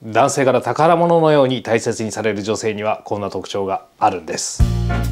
男性から宝物のように大切にされる女性にはこんな特徴があるんです。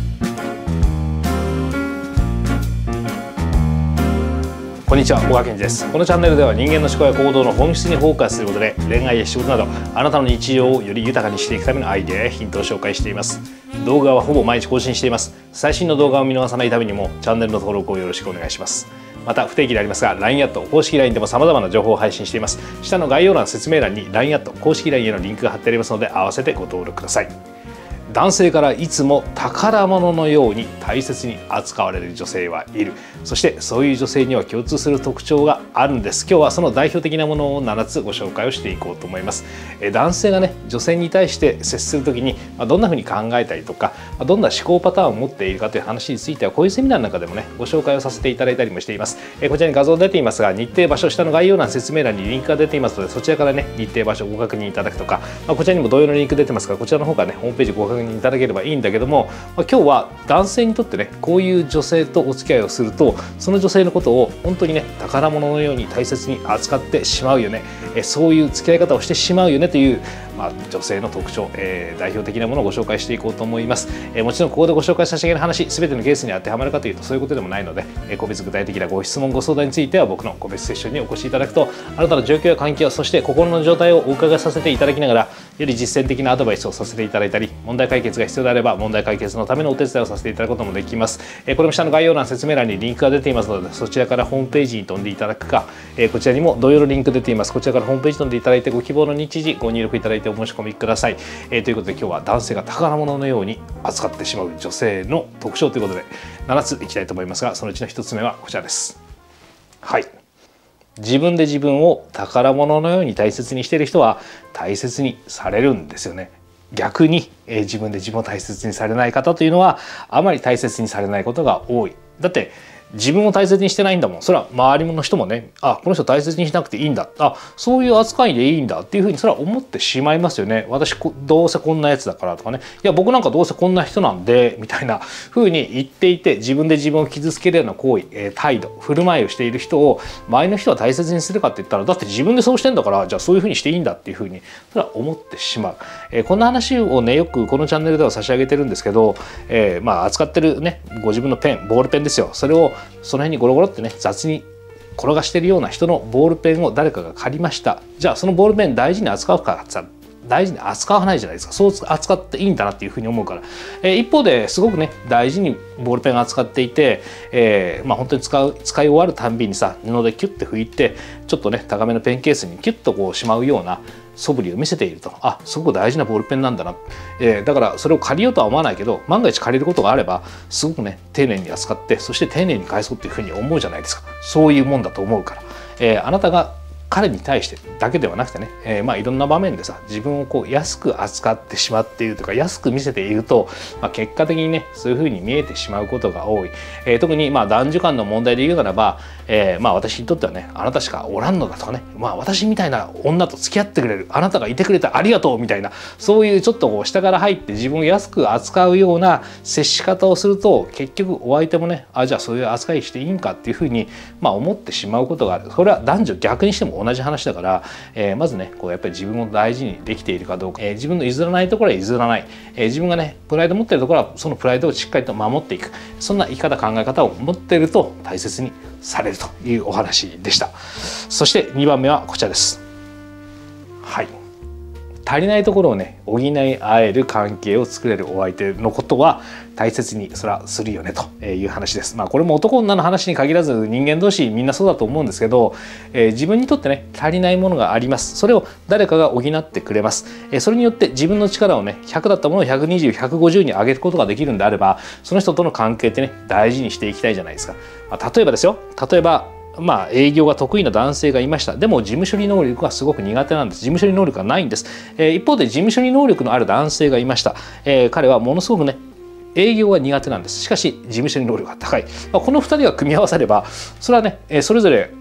こんにちは、小川健二です。このチャンネルでは人間の思考や行動の本質にフォーカスすることで恋愛や仕事などあなたの日常をより豊かにしていくためのアイデアやヒントを紹介しています。動画はほぼ毎日更新しています。最新の動画を見逃さないためにもチャンネルの登録をよろしくお願いします。また不定期でありますが LINE アット公式 LINE でも様々な情報を配信しています。下の概要欄説明欄に LINE アット公式 LINE へのリンクが貼ってありますので合わせてご登録ください。男性からいつも宝物のように大切に扱われる女性はいる。そしてそういう女性には共通する特徴があるんです。今日はその代表的なものを7つご紹介をしていこうと思います。男性がね女性に対して接する時にどんな風に考えたりとかどんな思考パターンを持っているかという話についてはこういうセミナーの中でもねご紹介をさせていただいたりもしています。こちらに画像出ていますが日程場所下の概要欄説明欄にリンクが出ていますのでそちらからね日程場所をご確認いただくとかこちらにも同様のリンク出てますからこちらの方からねホームページご確認いただければいいんだけども今日は男性にとってねこういう女性とお付き合いをするとその女性のことを本当にね宝物のように大切に扱ってしまうよね、そういう付き合い方をしてしまうよねという、女性の特徴、代表的なものをご紹介していこうと思います。もちろんここでご紹介させていただく話全てのケースに当てはまるかというとそういうことでもないので、個別具体的なご質問ご相談については僕の個別セッションにお越しいただくとあなたの状況や環境そして心の状態をお伺いさせていただきながらより実践的なアドバイスをさせていただいたり問題解決が必要であれば問題解決のためのお手伝いをさせていただくこともできます。これも下の概要欄説明欄にリンクが出ていますのでそちらからホームページに飛んでいただくか、こちらにも同様のリンク出ていますこちらからホームページに飛んでいただいてご希望の日時ご入力いただいてお申し込みください。ということで今日は男性が宝物のように扱ってしまう女性の特徴ということで7ついきたいと思いますがそのうちの1つ目はこちらです。はい、自分で自分を宝物のように大切にしている人は大切にされるんですよね。逆に、自分で自分を大切にされない方というのはあまり大切にされないことが多い。だって自分を大切にしてないんだもん。それは周りの人もねこの人大切にしなくていいんだそういう扱いでいいんだっていうふうにそれは思ってしまいますよね。私どうせこんなやつだからとかねいや僕なんかどうせこんな人なんでみたいなふうに言っていて自分で自分を傷つけるような行為、態度振る舞いをしている人を周りの人は大切にするかって言ったらだって自分でそうしてんだからじゃあそういうふうにしていいんだっていうふうにそれは思ってしまう。こんな話をねよくこのチャンネルでは差し上げてるんですけど、扱ってるねご自分のペンボールペンですよそれをその辺にゴロゴロってね雑に転がしてるような人のボールペンを誰かが借りました。じゃあそのボールペン大事に扱うかって大事に扱わないじゃないですか。そう扱っていいんだなっていうふうに思うから、一方ですごくね大事にボールペンを扱っていて、本当に使い終わるたんびにさ布でキュッて拭いてちょっとね高めのペンケースにキュッとこうしまうような素振りを見せているとすごく大事なボールペンなんだな、だからそれを借りようとは思わないけど万が一借りることがあればすごくね丁寧に扱ってそして丁寧に返そうっていうふうに思うじゃないですか。そういうもんだと思うから、あなたが彼に対してだけではなくてね、いろんな場面でさ自分をこう安く扱ってしまっているとか安く見せていると、結果的にねそういうふうに見えてしまうことが多い。特に男女間の問題で言うならば、私にとってはねあなたしかおらんのだとかね私みたいな女と付き合ってくれるあなたがいてくれてありがとうみたいなそういうちょっとこう下から入って自分を安く扱うような接し方をすると結局お相手もねじゃあそういう扱いしていいんかっていうふうに思ってしまうことがある。それは男女逆にしても同じ話だから、まずねこうやっぱり自分を大事にできているかどうか、自分の譲らないところは譲らない、自分がねプライド持っているところはそのプライドをしっかりと守っていくそんな生き方考え方を持っていると大切にされるというお話でした。そして2番目はこちらです。はい、足りないところをね補い合える関係を作れるお相手のことは大切にそれはするよねという話です。これも男女の話に限らず人間同士みんなそうだと思うんですけど、自分にとってね足りないものがあります。それを誰かが補ってくれます。それによって自分の力をね100だったものを120、150に上げることができるんであればその人との関係ってね大事にしていきたいじゃないですか。例えばですよ営業が得意な男性がいました。でも事務処理能力がすごく苦手なんです。事務処理能力がないんです。一方で事務処理能力のある男性がいました。彼はものすごくね営業が苦手なんです。しかし事務処理能力が高い。この2人が組み合わさればそれはねそれぞれ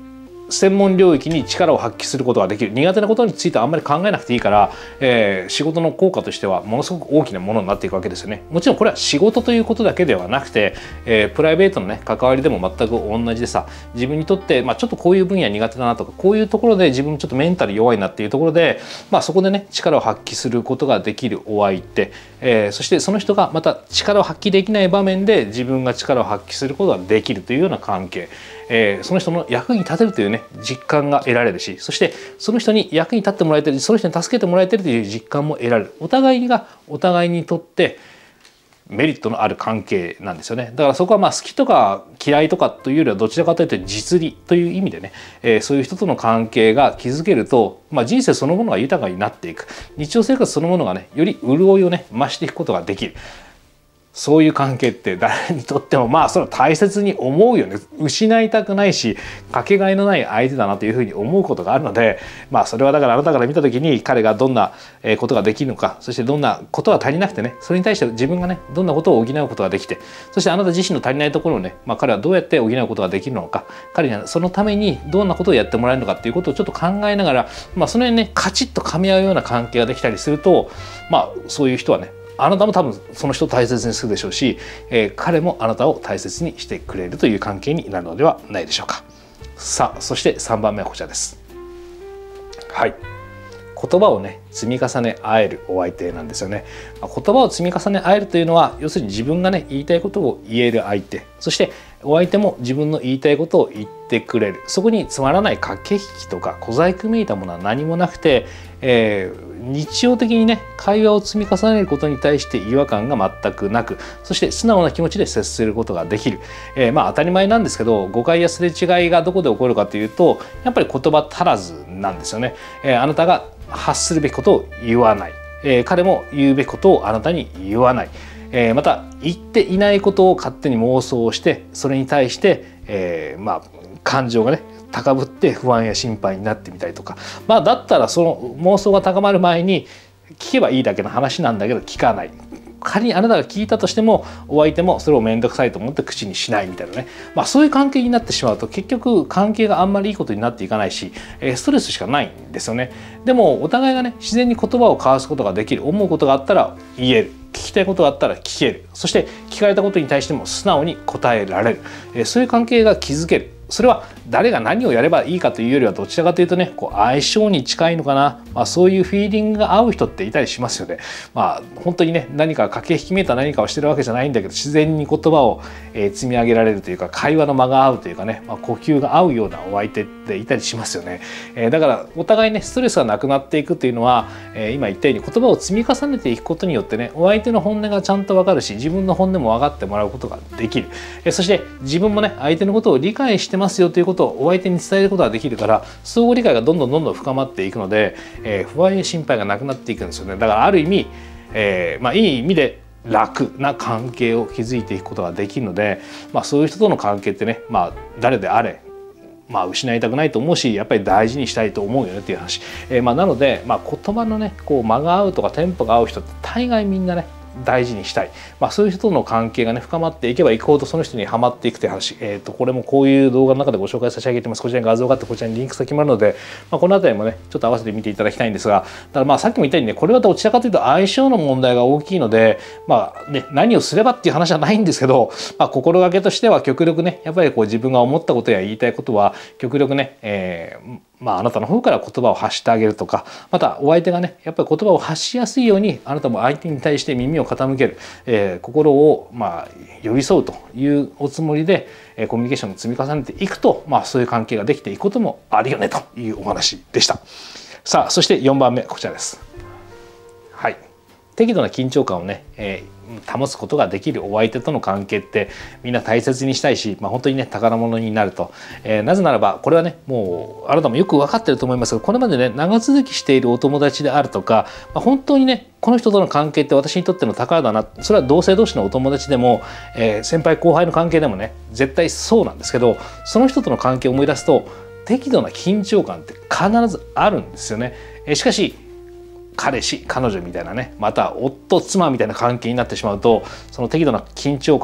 専門領域に力を発揮することができる。苦手なことについてはあんまり考えなくていいから、仕事の効果としてはものすごく大きなものになっていくわけですよね。もちろんこれは仕事ということだけではなくて、プライベートのね関わりでも全く同じでさ、自分にとって、ちょっとこういう分野苦手だなとか、こういうところで自分ちょっとメンタル弱いなっていうところで、そこでね力を発揮することができるお相手、そしてその人がまた力を発揮できない場面で自分が力を発揮することができるというような関係、その人の役に立てるというね実感が得られるし、そしてその人に役に立ってもらえてる、その人に助けてもらえてるという実感も得られる。お互いがお互いにとってメリットのある関係なんですよね。だからそこは好きとか嫌いとかというよりはどちらかというと実利という意味でね、そういう人との関係が築けると、人生そのものが豊かになっていく、日常生活そのものがねより潤いをね増していくことができる。そういう関係って誰にとってもそれは大切に思うよね。失いたくないし、かけがえのない相手だなというふうに思うことがあるので、それはだからあなたから見た時に彼がどんなことができるのか、そしてどんなことが足りなくてね、それに対して自分がねどんなことを補うことができて、そしてあなた自身の足りないところをね、彼はどうやって補うことができるのか、彼にはそのためにどんなことをやってもらえるのかっていうことをちょっと考えながら、その辺ねカチッと噛み合うような関係ができたりすると、そういう人はね、あなたも多分その人を大切にするでしょうし、彼もあなたを大切にしてくれるという関係になるのではないでしょうか。さあ、そして3番目はこちらです。はい、言葉をね積み重ね合えるお相手なんですよね。言葉を積み重ね合えるというのは、要するに自分がね言いたいことを言える相手、そしてお相手も自分の言いたいことを言ってくれる。そこにつまらない駆け引きとか小細工めいたものは何もなくて、日常的にね会話を積み重ねることに対して違和感が全くなく、そして素直な気持ちで接することができる。当たり前なんですけど、誤解やすれ違いがどこで起こるかというと、やっぱり言葉足らずなんですよね。あなたが発するべきことを言わない、彼も言うべきことをあなたに言わない、また言っていないことを勝手に妄想して、それに対して、感情がね高ぶって不安や心配になってみたりとか、だったらその妄想が高まる前に聞けばいいだけの話なんだけど聞かない。仮にあなたが聞いたとしても、お相手もそれを面倒くさいと思って口にしないみたいなね、そういう関係になってしまうと、結局関係があんまりいいことになっていかないし、ストレスしかないんですよね。でもお互いがね自然に言葉を交わすことができる。思うことがあったら言える、聞きたいことがあったら聞ける、そして聞かれたことに対しても素直に答えられる、そういう関係が築ける。それは誰が何をやればいいかというよりは、どちらかというとね相性に近いのかな。そういうフィーリングが合う人っていたりしますよね。本当にね何か駆け引きめいた何かをしてるわけじゃないんだけど、自然に言葉を積み上げられるというか、会話の間が合うというかね、呼吸が合うようなお相手っていたりしますよね。だからお互いねストレスがなくなっていくというのは、今言ったように言葉を積み重ねていくことによってね、お相手の本音がちゃんと分かるし、自分の本音も分かってもらうことができる。そして自分もね相手のことを理解してますよということをお相手に伝えることができるから、相互理解がどんどん深まっていくので、不安や心配がなくなっていくんですよね。だからある意味、いい意味で楽な関係を築いていくことができるので、そういう人との関係ってね、誰であれ失いたくないと思うし、やっぱり大事にしたいと思うよねっていう話。なので、言葉のね間が合うとかテンポが合う人って大概みんなね大事にしたい、そういう人との関係がね深まっていけばいくほど、その人にはまっていくという話、これもこういう動画の中でご紹介差し上げてます。こちらに画像があって、こちらにリンク先もあるので、この辺りもねちょっと合わせて見ていただきたいんですが、だからさっきも言ったようにね、これはどちらかというと相性の問題が大きいので、何をすればっていう話はないんですけど、心がけとしては極力ねやっぱり自分が思ったことや言いたいことは極力ね、あなたの方から言葉を発してあげるとか、またお相手がねやっぱり言葉を発しやすいように、あなたも相手に対して耳を傾ける、心を寄り添うというおつもりで、コミュニケーションを積み重ねていくと、そういう関係ができていくこともあるよねというお話でした。さあ、そして4番目こちらです。はい、適度な緊張感をね、保つことができるお相手との関係ってみんな大切にしたいし、本当にね宝物になると、なぜならばこれはねもうあなたもよく分かってると思いますが、これまでね長続きしているお友達であるとか、本当にねこの人との関係って私にとっての宝だな、それは同性同士のお友達でも、先輩後輩の関係でもね絶対そうなんですけど、その人との関係を思い出すと適度な緊張感って必ずあるんですよね。しかし彼氏彼女みたいなね、また夫妻みたいな関係になってしまうと、その適度な緊張感がね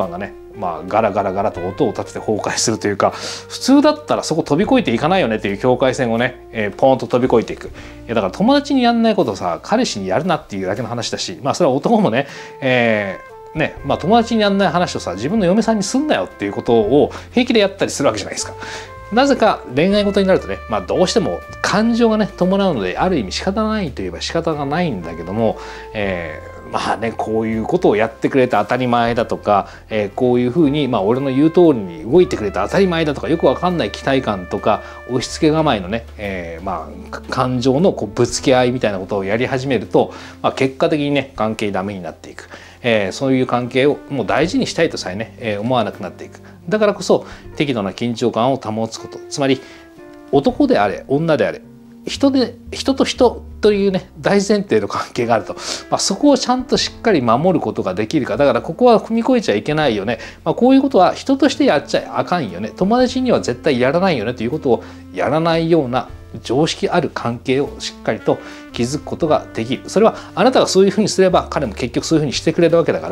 ガラガラガラと音を立てて崩壊するというか、普通だったらそこ飛び越えていかないよねっていう境界線をね、ポーンと飛び越えていく。だから友達にやんないことをさ彼氏にやるなっていうだけの話だし、それは男もね、友達にやんない話をさ自分の嫁さんにすんなよっていうことを平気でやったりするわけじゃないですか。なぜか恋愛事になるとね、どうしても感情がね伴うので、ある意味仕方ないといえば仕方がないんだけども、こういうことをやってくれて当たり前だとか、こういうふうに、俺の言う通りに動いてくれて当たり前だとか、よくわかんない期待感とか押し付けがまいのね、感情のぶつけ合いみたいなことをやり始めると、結果的にね関係ダメになっていく。そういう関係をもう大事にしたいとさえね、思わなくなっていく。だからこそ適度な緊張感を保つこと、つまり男であれ女であれ人と人というね大前提の関係があると、そこをちゃんとしっかり守ることができるか。だからここは踏み越えちゃいけないよね、こういうことは人としてやっちゃあかんよね、友達には絶対やらないよねということをやらないような常識ある関係をしっかりと築くことができる。それはあなたがそういうふうにすれば彼も結局そういうふうにしてくれるわけだから、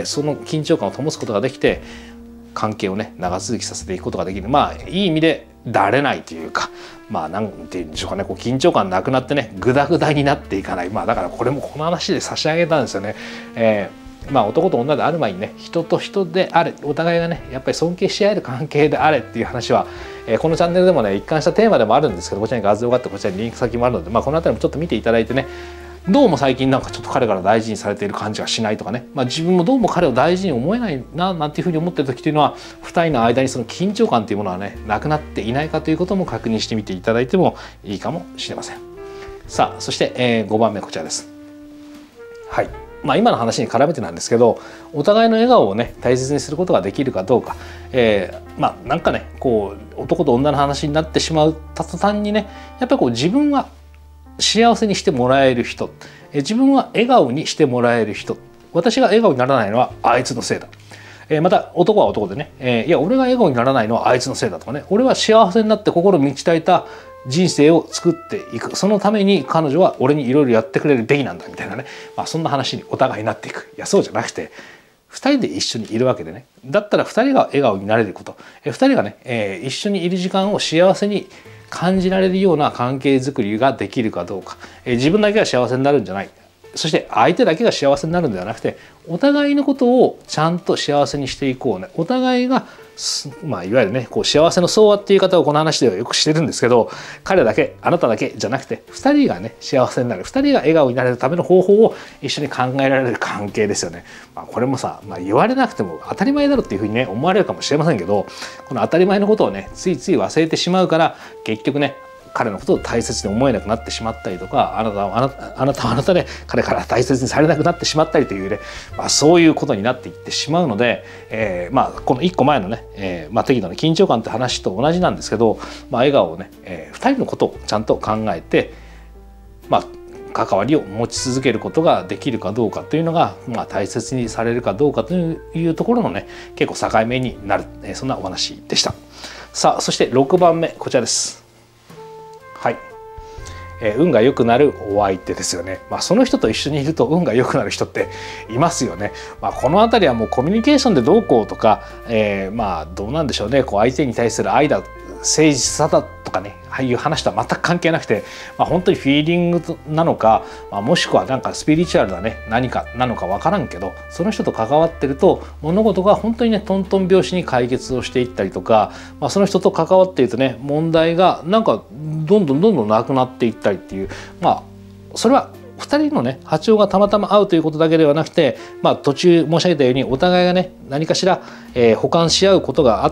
その緊張感を保つことができて関係をね長続きさせていくことができる。いい意味でだれないというか、なんていうんでしょうかね、緊張感なくなってねグダグダになっていかない。だからこれもこの話で差し上げたんですよね。男と女である前にね人と人であれ、お互いがねやっぱり尊敬し合える関係であれっていう話は、このチャンネルでもね一貫したテーマでもあるんですけど、こちらに画像があってこちらにリンク先もあるので、この辺りもちょっと見ていただいてね、どうも最近なんかちょっと彼から大事にされている感じがしないとかね、自分もどうも彼を大事に思えないななんていうふうに思ってる時というのは、2人の間にその緊張感というものはねなくなっていないかということも確認してみていただいてもいいかもしれません。さあそして、5番目こちらです。はい、今の話に絡めてなんですけど、お互いの笑顔をね大切にすることができるかどうか、なんかね男と女の話になってしまう途端にね、やっぱり自分は幸せにしてもらえる人、自分は笑顔にしてもらえる人、私が笑顔にならないのはあいつのせいだ、また男は男でね、いや俺が笑顔にならないのはあいつのせいだとかね、俺は幸せになって心満ち足りた人生を作っていく、そのために彼女は俺にいろいろやってくれるべきなんだみたいなね、そんな話にお互いになっていく。いやそうじゃなくて、2人で一緒にいるわけでね、だったら2人が笑顔になれること、2人がね、一緒にいる時間を幸せに感じられるような関係づくりができるかどうか、自分だけが幸せになるんじゃない、そして相手だけが幸せになるんではなくて、お互いのことをちゃんと幸せにしていこうね。お互いがいわゆるね幸せの相和っていう言い方をこの話ではよくしてるんですけど、彼だけあなただけじゃなくて2人がね幸せになる、2人が笑顔になれるための方法を一緒に考えられる関係ですよね。これもさ、言われなくても当たり前だろっていうふうにね思われるかもしれませんけど、この当たり前のことをねついつい忘れてしまうから、結局ね彼のことを大切に思えなくなってしまったりとか、あなたはあなたで彼から大切にされなくなってしまったりというね、そういうことになっていってしまうので、この1個前のね、適度な緊張感って話と同じなんですけど、笑顔をね、2人のことをちゃんと考えて、関わりを持ち続けることができるかどうかというのが、大切にされるかどうかというところのね結構境目になる、そんなお話でした。さあそして6番目こちらです。はい、運が良くなるお相手ですよね。その人と一緒にいると運が良くなる人っていますよね。この辺りはもうコミュニケーションでどうこうとか、どうなんでしょうね、相手に対する愛だ誠実さだとかね、ああいう話とは全く関係なくて、本当にフィーリングなのか、もしくはなんかスピリチュアルなね何かなのか分からんけど、その人と関わってると物事が本当にねトントン拍子に解決をしていったりとか、その人と関わっているとね問題がなんかどんどんなくなっていったりっていう、それは2人のね波長がたまたま合うということだけではなくて、途中申し上げたようにお互いがね何かしら、補完し合うことがあって、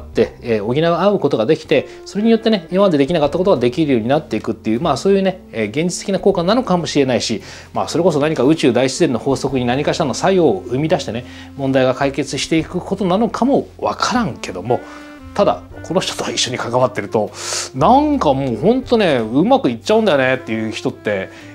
補い合うことができて、それによってね今までできなかったことができるようになっていくっていう、そういうね、現実的な効果なのかもしれないし、それこそ何か宇宙大自然の法則に何かしらの作用を生み出してね問題が解決していくことなのかもわからんけども、ただこの人と一緒に関わってるとなんかもうほんとねうまくいっちゃうんだよねっていう人って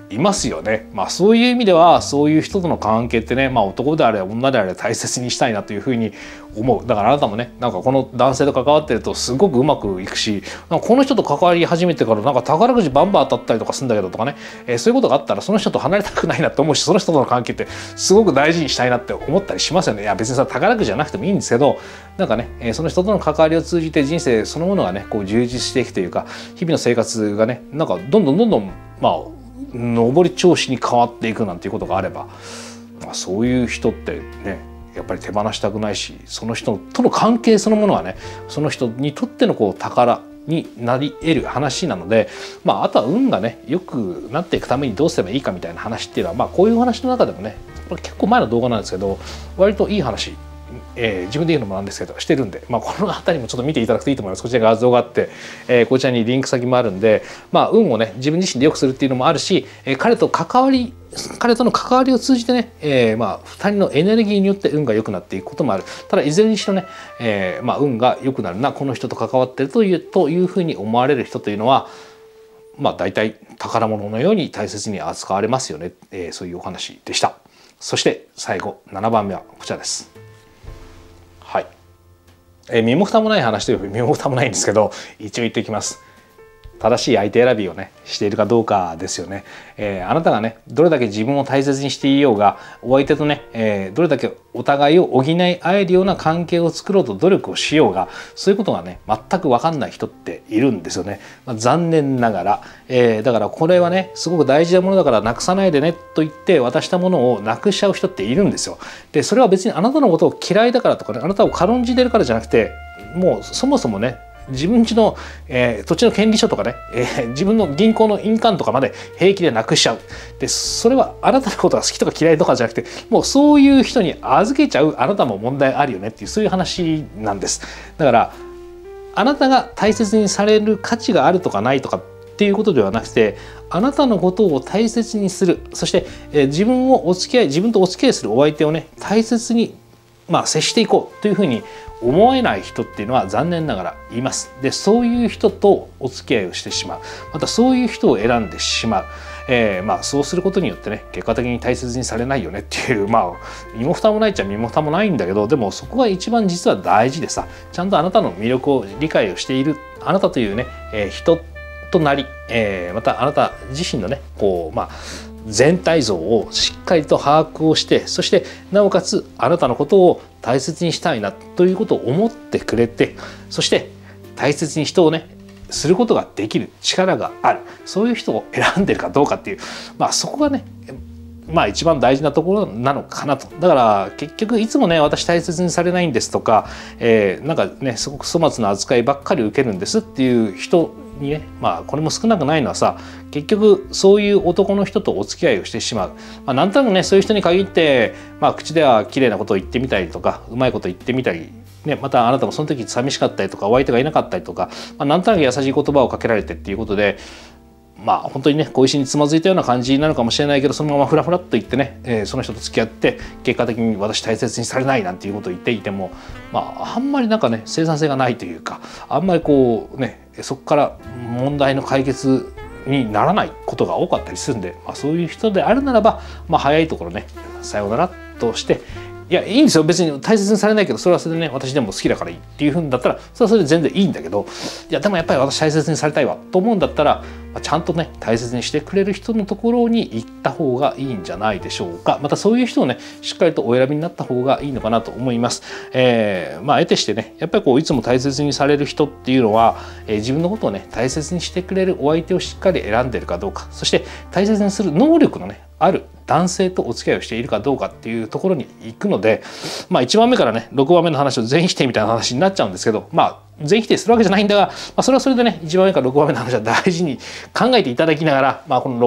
いますよね。そういう意味ではそういう人との関係ってね、男であれ女であれ大切にしたいなというふうに思う。だからあなたもね、なんかこの男性と関わってるとすごくうまくいくし、なんかこの人と関わり始めてからなんか宝くじバンバン当たったりとかするんだけどとかね、そういうことがあったらその人と離れたくないなって思うし、その人との関係ってすごく大事にしたいなって思ったりしますよね。いや別にさ宝くじじゃなくてもいいんですけど、なんかね、その人との関わりを通じて人生そのものがねこう充実していくというか、日々の生活がねなんかどんどん上り調子に変わっていくなんていうことがあれば、そういう人ってねやっぱり手放したくないし、その人との関係そのものはねその人にとってのこう宝になり得る話なので、あとは運がね良くなっていくためにどうすればいいかみたいな話っていうのは、こういう話の中でもね、これ結構前の動画なんですけど割といい話、自分で言うのもなんですけどしてるんで、この辺りもちょっと見ていただくといいと思います。こちらに画像があって、こちらにリンク先もあるんで、運をね自分自身で良くするっていうのもあるし、彼との関わりを通じてね、2人のエネルギーによって運が良くなっていくこともある。ただいずれにしろね、運が良くなるな、この人と関わってるというふうに思われる人というのは大体宝物のように大切に扱われますよね、そういうお話でした。そして最後7番目はこちらです。はい、身も蓋もない話というより身も蓋もないんですけど一応言っておきます。正しい相手選びをねしているかどうかですよね。あなたがねどれだけ自分を大切にしていようが、お相手とね、どれだけお互いを補い合えるような関係を作ろうと努力をしようが、そういうことがね全く分かんない人っているんですよね。残念ながら、だからこれはねすごく大事なものだからなくさないでねと言って渡したものをなくしちゃう人っているんですよ。でそれは別にあなたのことを嫌いだからとかね、あなたを軽んじてるからじゃなくて、もうそもそもね自分家の、土地の権利書とかね、自分の銀行の印鑑とかまで平気でなくしちゃう。でそれはあなたのことが好きとか嫌いとかじゃなくて、もうそういう人に預けちゃうあなたも問題あるよねっていう、そういう話なんです。だからあなたが大切にされる価値があるとかないとかっていうことではなくて、あなたのことを大切にする、そして、自分とお付き合いするお相手をね大切に接していこうというふうに思えない人っていうのは残念ながらいます。でそういう人とお付き合いをしてしまう、またそういう人を選んでしまう、そうすることによってね結果的に大切にされないよねっていう、身も蓋もないっちゃ身も蓋もないんだけど、でもそこが一番実は大事でさ、ちゃんとあなたの魅力を理解をしているあなたというね、人となり、またあなた自身のね全体像をしっかりと把握をして、そしてなおかつあなたのことを大切にしたいなということを思ってくれて、そして大切に人をねすることができる力がある、そういう人を選んでるかどうかっていう、そこがね一番大事なところなのかなと。だから結局いつもね私大切にされないんですとか、なんかねすごく粗末な扱いばっかり受けるんですっていう人にね、これも少なくないのはさ、結局そういう男の人とお付き合いをしてしまう、なんとなくねそういう人に限って、口では綺麗なことを言ってみたりとかうまいこと言ってみたり、またあなたもその時寂しかったりとかお相手がいなかったりとか、なんとなく優しい言葉をかけられてっていうことで、本当にね小石につまずいたような感じになるかもしれないけど、そのままフラフラっと言ってね、その人と付き合って結果的に私大切にされないなんていうことを言っていても、あんまりなんかね生産性がないというか、あんまりこうねそこから問題の解決にならないことが多かったりするんで、そういう人であるならば、早いところねさようならとして、いやいいんですよ、別に大切にされないけどそれはそれでね私でも好きだからいいっていうふうだったらそれはそれで全然いいんだけど、いやでもやっぱり私大切にされたいわと思うんだったら、ちゃんとね大切にしてくれる人のところに行った方がいいんじゃないでしょうか。またそういう人をねしっかりとお選びになった方がいいのかなと思います。得てしてねやっぱりこういつも大切にされる人っていうのは、自分のことをね大切にしてくれるお相手をしっかり選んでるかどうか、そして大切にする能力のねある男性とお付き合いをしているかどうかっていうところに行くので、1番目からね6番目の話を全否定みたいな話になっちゃうんですけど、全否定するわけじゃないんだが、それはそれでね1番目から6番目の話は大事に考えていただきながら、この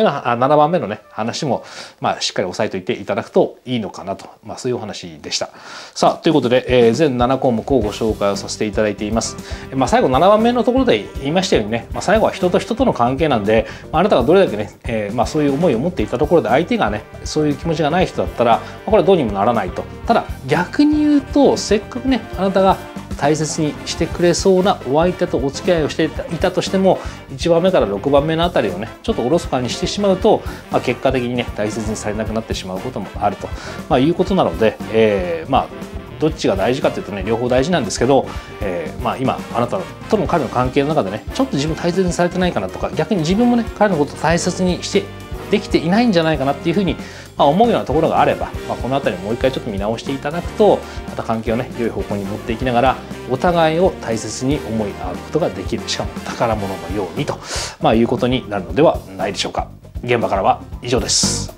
7番目のね話もしっかり押さえておいていただくといいのかなと、そういうお話でした。さあということで、全7項目をご紹介をさせていただいています。最後7番目のところで言いましたようにね、最後は人と人との関係なんで、あなたがどれだけね、そういう思いを持っていたところで相手がねそういう気持ちがない人だったら、これはどうにもならないと。ただ逆に言うと、せっかくねあなたが大切にしてくれそうなお相手とお付き合いをしていたとしても、1番目から6番目のあたりをねちょっとおろそかにしてしまうと、結果的にね大切にされなくなってしまうこともあると、いうことなので、どっちが大事かというとね両方大事なんですけど、今あなたとの彼の関係の中でねちょっと自分大切にされてないかなとか、逆に自分もね彼のことを大切にしてできていないんじゃないかなっていうふうに思うようなところがあれば、この辺りもう一回ちょっと見直していただくと、また関係をね良い方向に持っていきながらお互いを大切に思い合うことができる、しかも宝物のようにと、いうことになるのではないでしょうか。現場からは以上です。